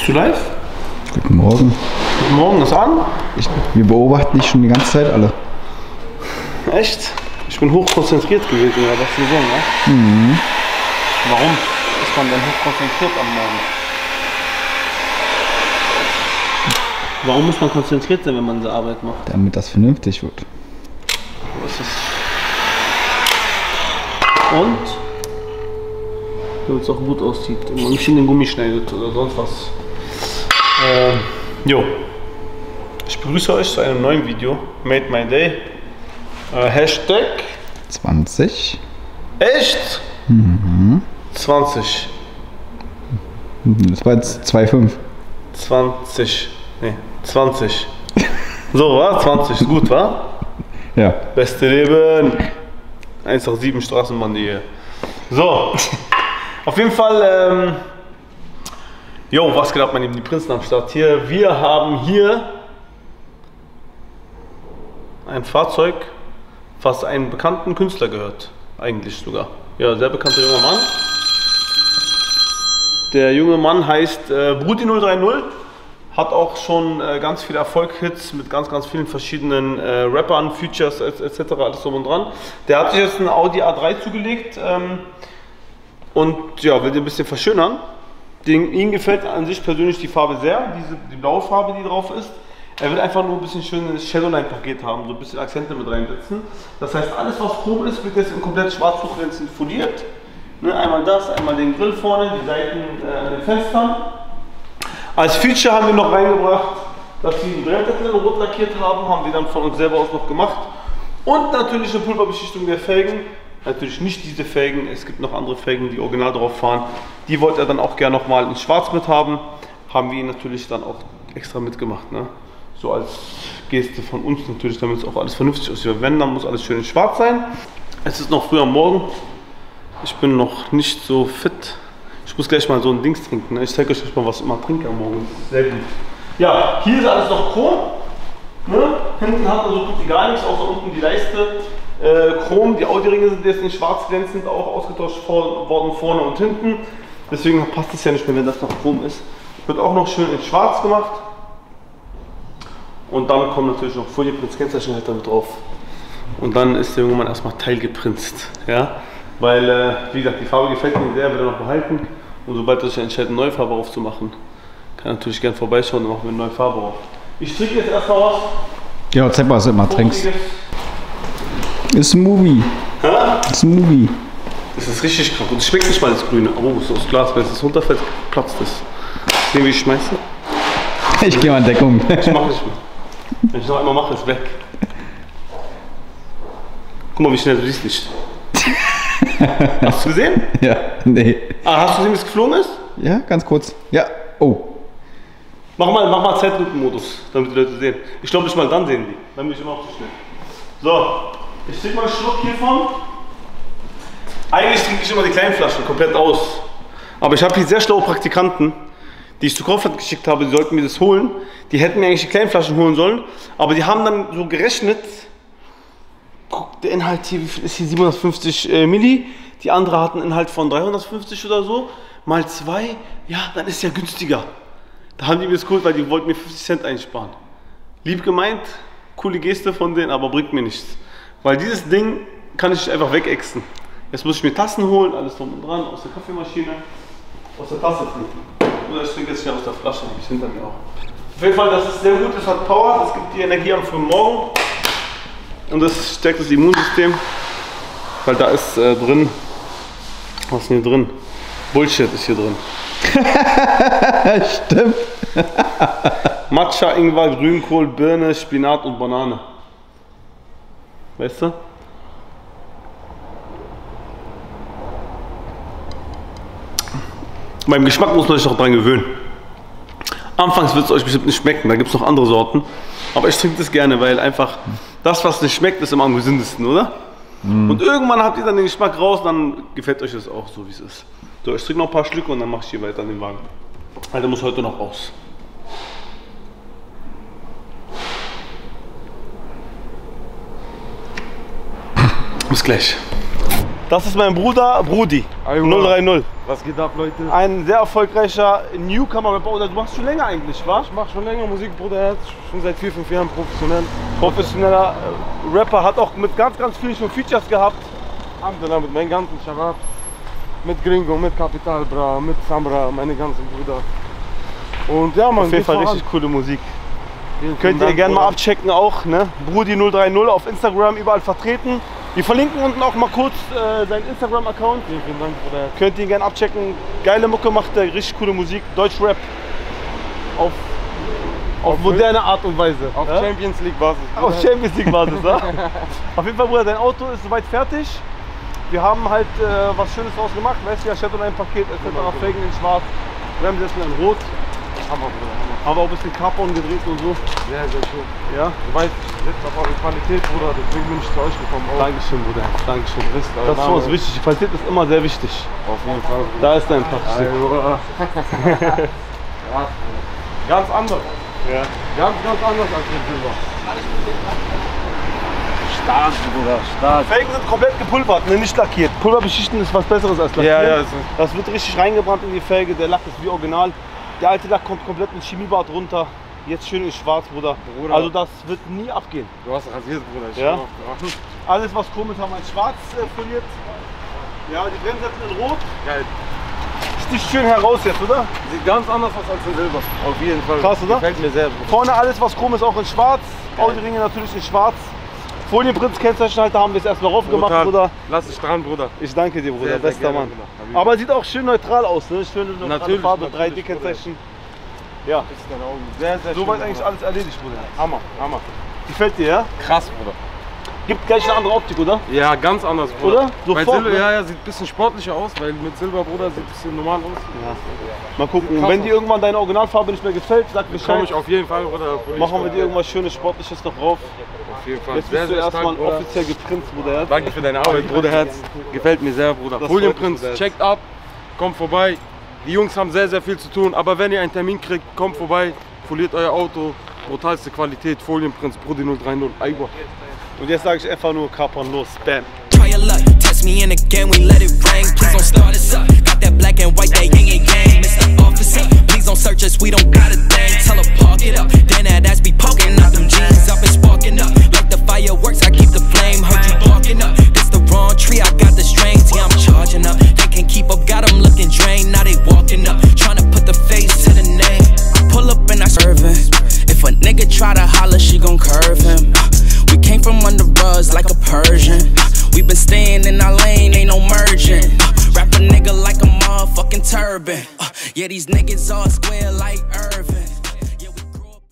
du live? Guten Morgen. Guten Morgen, ist an? Wir beobachten dich schon die ganze Zeit alle. Echt? Ich bin hochkonzentriert gewesen, ja, das zu sagen, ja? Mhm. Warum ist man denn hochkonzentriert am Morgen? Warum muss man konzentriert sein, wenn man diese Arbeit macht? Damit das vernünftig wird. Was ist und? Damit es auch gut aussieht und man nicht in den Gummi schneidet oder sonst was. Jo. Ich begrüße euch zu einem neuen Video. Made my day. Hashtag 20. Echt? Mhm. 20. Das war jetzt 2,5. 20. Nee, 20. So, wa? 20 ist gut, wa? Ja. Beste Leben. 187 Straßenbahn hier. So. Auf jeden Fall, jo, was geht ab, meine Lieben, die Prinzen am Start hier. Wir haben hier ein Fahrzeug, was einen bekannten Künstler gehört. Eigentlich sogar. Ja, sehr bekannter junger Mann. Der junge Mann heißt Bruti 030. Hat auch schon ganz viele Erfolgshits mit ganz vielen verschiedenen Rappern, Features etc. alles drum und dran. Der hat sich jetzt einen Audi A3 zugelegt und ja, will den ein bisschen verschönern. Ihm gefällt an sich persönlich die Farbe sehr, die blaue Farbe, die drauf ist. Er will einfach nur ein bisschen schönes Shadowline-Paket haben, so ein bisschen Akzente mit reinsetzen. Das heißt, alles was chrom ist, wird jetzt in komplett schwarz foliert. Ne, einmal das, einmal den Grill vorne, die Seiten an den Fenstern. Als Feature haben wir noch reingebracht, dass wir die Bremssätze rot lackiert haben wir dann von uns selber aus noch gemacht. Und natürlich eine Pulverbeschichtung der Felgen. Natürlich nicht diese Felgen, es gibt noch andere Felgen, die original drauf fahren. Die wollte er dann auch gerne nochmal in schwarz mit haben. Haben wir ihn natürlich dann auch extra mitgemacht. Ne? So als Geste von uns natürlich, damit es auch alles vernünftig aussieht. Wenn, dann muss alles schön in schwarz sein. Es ist noch früh am Morgen. Ich bin noch nicht so fit. Ich muss gleich mal so ein Dings trinken. Ne? Ich zeige euch mal, was ich immer trinke am Morgen. Sehr gut. Ja, hier ist alles noch Chrom. Ne? Hinten hat man so gut wie gar nichts, außer unten die Leiste. Chrom, die Audi-Ringe sind jetzt in schwarz glänzend auch ausgetauscht worden, vorne und hinten. Deswegen passt es ja nicht mehr, wenn das noch Chrom ist. Wird auch noch schön in schwarz gemacht. Und dann kommt natürlich noch Folieprinz Kennzeichenhalter mit drauf. Und dann ist der junge Mann erstmal teilgeprinzt. Ja? Weil, wie gesagt, die Farbe gefällt mir sehr, will er noch behalten. Und sobald er sich entscheidet, eine neue Farbe aufzumachen, kann er natürlich gerne vorbeischauen und machen wir eine neue Farbe auf. Ich trinke jetzt erstmal was. Ja, zeig mal, was du immer trinkst. Ist ein Movie. Hä? Ist ein Movie. Das ist richtig krank. Und es schmeckt nicht mal das Grüne. Oh, so das Glas, wenn es runterfällt, platzt es. Sehen, wie ich schmeiße? Ich gehe mal in Deckung. Ich mach nicht mit. Wenn ich noch einmal mache, ist weg. Guck mal, wie schnell du siehst nicht. Hast du gesehen? Ja, nee. Ah, hast du gesehen, wie es geflogen ist? Ja, ganz kurz. Ja, oh. Mach mal Zeitlupenmodus, damit die Leute sehen. Ich glaube, nicht mal dann sehen die. Dann bin ich immer auch zu schnell. So, ich trinke mal einen Schluck hiervon. Eigentlich trinke ich immer die kleinen Flaschen komplett aus. Aber ich habe hier sehr schlaue Praktikanten, die ich zu Kaufland geschickt habe, die sollten mir das holen. Die hätten mir eigentlich die kleinen Flaschen holen sollen. Aber die haben dann so gerechnet. Guck, der Inhalt hier, wie viel ist hier? 750 Milli. Die andere hat einen Inhalt von 350 oder so. Mal 2, ja, dann ist ja günstiger. Da haben die mir das geholt, weil die wollten mir 50 Cent einsparen. Lieb gemeint, coole Geste von denen, aber bringt mir nichts. Weil dieses Ding kann ich einfach wegexen. Jetzt muss ich mir Tassen holen, alles drum und dran, aus der Kaffeemaschine, aus der Tasse trinken. Oder ich trinke jetzt hier aus der Flasche, habe ich hinter mir auch. Auf jeden Fall, das ist sehr gut, das hat Power, das gibt die Energie am frühen Morgen. Und das stärkt das Immunsystem, weil da ist drin, was ist denn hier drin? Bullshit ist hier drin. Stimmt. Matcha, Ingwer, Grünkohl, Birne, Spinat und Banane. Weißt du? Beim Geschmack muss man sich noch dran gewöhnen. Anfangs wird es euch bestimmt nicht schmecken, da gibt es noch andere Sorten. Aber ich trinke das gerne, weil einfach das, was nicht schmeckt, ist immer am gesündesten, oder? Mm. Und irgendwann habt ihr dann den Geschmack raus, dann gefällt euch das auch so, wie es ist. So, ich trinke noch ein paar Schlücke und dann mache ich hier weiter an den Wagen. Alter, muss heute noch raus. Bis gleich. Das ist mein Bruder Brudi, 030. Was geht ab, Leute? Ein sehr erfolgreicher Newcomer-Rapper. Oder du machst schon länger eigentlich, wa? Ich mach schon länger Musik, Bruder. Schon seit 4, 5 Jahren professionell. Professioneller Rapper, hat auch mit ganz vielen schon Features gehabt. Alhamdulillah, mit meinen ganzen Shabab. Mit Gringo, mit Capital Bra, mit Samra, meine ganzen Brüder. Und ja, man, auf jeden Fall richtig coole Musik. Könnt ihr Dank, gerne mal Bruder. abchecken auch, ne? Brudi030 auf Instagram, überall vertreten. Wir verlinken unten auch mal kurz seinen Instagram-Account. Vielen Dank, Bruder. Könnt ihr gerne abchecken. Geile Mucke macht er, richtig coole Musik. Deutschrap auf moderne Art und Weise. Auf ja? Champions League Basis. Auf Champions League Basis, ja? Auf jeden Fall, Bruder, dein Auto ist soweit fertig. Wir haben halt was Schönes draus gemacht. Weißt du, ja, Chatelaine-Paket etc. Felgen in schwarz, Bremsessen in rot. Hammer, Bruder. Haben wir auch ein bisschen Carbon gedreht und so. Sehr, sehr schön. Ja? Du weißt, ich setze auf eure Qualität, Bruder. Deswegen bin ich zu euch gekommen. Auch. Dankeschön, Bruder. Dankeschön. Wisst, Das ist für uns wichtig. Die Qualität ist immer sehr wichtig. Auf jeden Fall. Bruder. Da ist dein Packstück. Ja, ganz anders. Ja. Ganz anders als mit Silber. Stark, Bruder, stark. Felgen sind komplett gepulvert, ne? Nicht lackiert. Pulverbeschichten ist was Besseres als lackiert. Ja, ja, das wird richtig reingebrannt in die Felge. Der Lack ist wie original. Der alte Lack kommt komplett mit Chemiebad runter. Jetzt schön in schwarz, Bruder. Also das wird nie abgehen. Du hast rasiert, Bruder. Ich Ja. schwör. Alles was chrom ist, haben wir in schwarz foliert. Ja, die Bremsetten in rot. Geil. Sticht schön heraus jetzt, oder? Sieht ganz anders aus als in Silber. Auf jeden Fall. Krass, oder? Gefällt mir sehr, Bruder. Vorne alles was chrom ist auch in schwarz. Audi-Ringe natürlich in schwarz. Folienprinz-Kennzeichenhalter haben wir es erstmal rauf gemacht, Bruder. Lass dich dran, Bruder. Ich danke dir, Bruder. Sehr, sehr Bester gerne, Mann. Bruder. Aber sieht auch schön neutral aus, ne? Schöne neutrale Natürlich, Farbe, natürlich, 3D-Kennzeichen. Ja. Ist deine Augen. Sehr, sehr schön. Soweit eigentlich Bruder. alles erledigt, Bruder. Hammer, Hammer. Gefällt dir, ja? Krass, Bruder. Gibt gleich eine andere Optik, oder? Ja, ganz anders, Bruder. Oder? Weil Sofort, Silber, ne? ja, sieht ein bisschen sportlicher aus, weil mit Silber, Bruder, sieht ein bisschen normal aus. Mal gucken. Krass Wenn aus. dir irgendwann deine Originalfarbe nicht mehr gefällt, sag Komme Bescheid. ich auf jeden Fall, Bruder. Machen wir dir irgendwas Schönes, Sportliches noch drauf. Auf jeden Fall. Jetzt Sehr, bist du sehr erstmal stark, Bruder. offiziell geprinzt, Bruder. Danke für deine Arbeit, Bruderherz. Gefällt mir sehr, Bruder. Das Folienprinz, freut mich, checkt ab, kommt vorbei. Die Jungs haben sehr, sehr viel zu tun, aber wenn ihr einen Termin kriegt, kommt vorbei, foliert euer Auto. Brutalste Qualität, Folienprinz, Brudi030. Aiwa. Und jetzt sage ich einfach nur Kapern los, Bam. Try your luck, test me in again, we let it rain. Please don't start us up. Got that black and white, that yin and yang. Mr. Officer, please don't search us, we don't got a thing. Tell her park it up, then that ass be poking out them jeans. I've been sparking up, like the fireworks, I keep the flame. Heard you barking up, this the wrong tree, I got the strings. Yeah, I'm charging up, they can't keep up, got them looking drained. Now they walking up, trying to put the face to the name. Pull up and I serve him. If a nigga try to holler, she gon' curve him. We came from under rugs like a Persian. We been staying in our lane, ain't no merging. Wrap a nigga like a motherfucking turban. Yeah, these niggas all square like